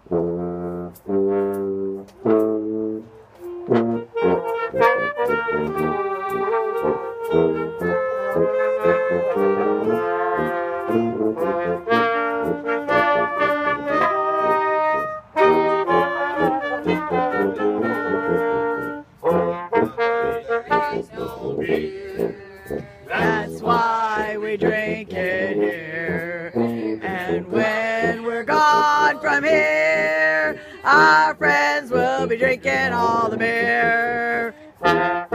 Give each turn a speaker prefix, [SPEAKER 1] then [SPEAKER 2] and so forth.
[SPEAKER 1] That's why we drink it here. And when we're gone from here, our friends will be drinking all the beer.